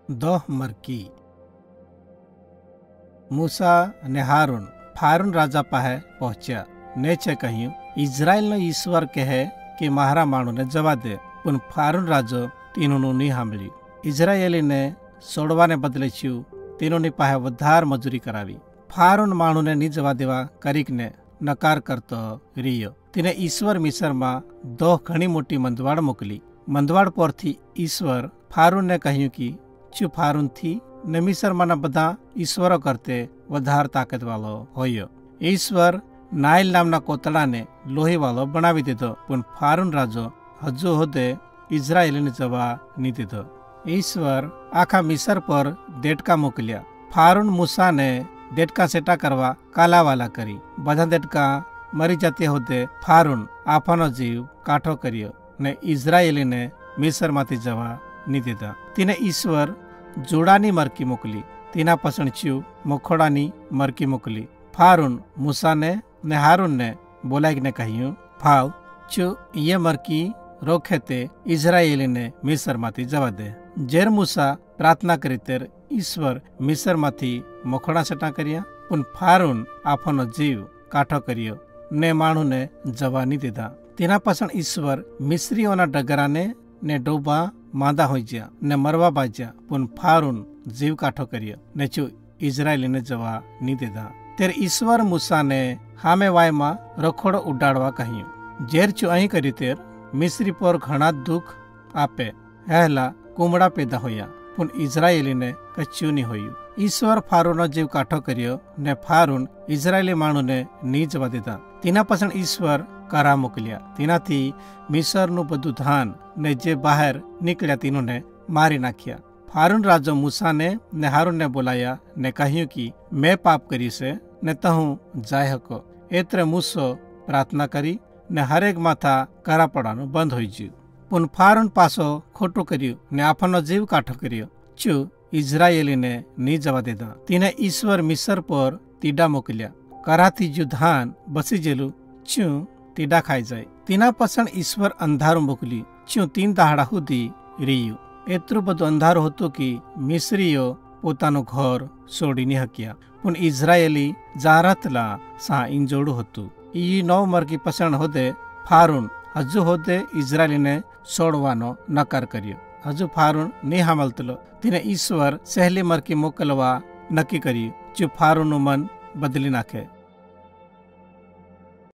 દોહ મરકી મૂસા અને હારૂન ફારૂન રાજા પાસે પહોંચ્યા. નેચે કહ્યું, ઇઝરાયલનો ઈશ્વર કહે કે મારા માણુને જવા દે. પણ ફારૂન રાજો તેનું નહીં સાંભળ્યું. ઇઝરાયેલીને છોડવાને બદલે છું તેનોની પાસે વધારે મજૂરી કરાવી. ફારૂન માણુને નહીં જવા દેવા કરીકને નકાર કરતો રહ્યો. તેને ઈશ્વર મિસરમાં દોહ ઘણી મોટી મંદવાડ મોકલી. મંદવાડ પરથી ઈશ્વર ફારૂનને કહ્યું કે શું ફારૂનથી ને મિસરમાંના બધા ઈશ્વરો કરતે વધારે તાકાતવાળો હોયો. ઈશ્વર નાઇલ નામના કોતળાને લોહીવાળો બનાવી દીધો. પણ ફારૂન રાજો હજુ હોદે ઇઝરાયેલીને જવા નહીં દીધો. ઈશ્વર આખા મિસર પર દેડકા મોકલ્યા. ફારૂન મૂસાને દેડકા સેટા કરવા કાલાવાલા કરી. બધા દેડકા મરી જતી હોદે ફારૂન આફાનો જીવ કાઠો કર્યો ને ઇઝરાયેલીને મિસરમાંથી જવા નહીં દીધા. તેને ઈશ્વર જોડાની મરકી મોકલી. તેના પસંદચ્યું મખોડાની મરકી મોકલી. ફારૂન મૂસાને ને હારૂનને બોલાવીને કહ્યું, ભાવ શું એ મરકી રોકે તે ઇઝરાયેલીને મિસરમાંથી જવા દે. જેર મૂસા પ્રાર્થના કરી તેર ઈશ્વર મિસરમાંથી મખોડા સટા કર્યા. પણ ફારૂન આફાનો જીવ કાઠો કર્યો ને માણુને જવા નહીં દીધા. તેના પાછળ ઈશ્વર મિસ્રીઓના ડગરાને ને ડોબા માંદા હોઈ ગયા ને મરવા બાજ્યા. પણ ફારૂન જીવ કાઠો કર્યો ને શું ઇઝરાયેલીને જવા નહીં દીધા. ત્યારે ઈશ્વર મૂસાને હામે વાયમાં રખોડો ઉડાડવા કહ્યું. ઝેર છું અહીં કરી તેર મિસ્રી પર ઘણા દુઃખ આપે. હેલા કુમડા પેદા હોયા પણ ઇઝરાયેલીને કચ્યું નહીં હોયું. ઈશ્વર ફારૂનનો જીવ કાઠો કર્યો ને ફારૂન ઇઝરાયેલી માણુને નહીં જવા દીધા. તેના પાછળ ઈશ્વર કરા મોકલ્યા. તેનાથી મિસરનું બધું ધાન ને જે બહાર નીકળ્યા તેનોને મારી નાખ્યા. ફારૂન રાજો મૂસાને ને હારૂનને બોલાયા ને કહ્યું કે મેં પાપ કર્યું છે ને તહું જાય હકો. એત્રે મૂસો પ્રાર્થના કરી ને હરેક માથા કરા પડવાનું બંધ હોઈ ગયું. પણ ફારૂન પાછો ખોટું કર્યું ને આફાનો જીવ કાઠો કર્યો. શું ઇઝરાયેલીને નહીં જવા દીધા. તેને ઈશ્વર મિસર પર તીડા મોકલ્યા. કરાથી જો ધાન બસી ગયેલું શું તીડા ખાઈ જાય. તેના પાછળ ઈશ્વર અંધારું મોકલ્યું. શું 3 દહાડા સુધી રહ્યું. એટલું બધું અંધારું હતું કે મિસ્રીઓ પોતાનું ઘર છોડી નહીં હક્યા. પણ ઇઝરાયેલી જારતલા સા ઇંજોડું હતું. ઈ 9 મરકી પસંદ હોદે ફારૂન હજુ હોદે ઇઝરાયેલીને છોડવાનો નકાર કર્યો. હજુ ફારૂન નહીં સાંભળતો. તેને ઈશ્વર સહેલી મરકી મોકલવા નક્કી કર્યું. જો ફારૂનનું મન બદલી નાખે.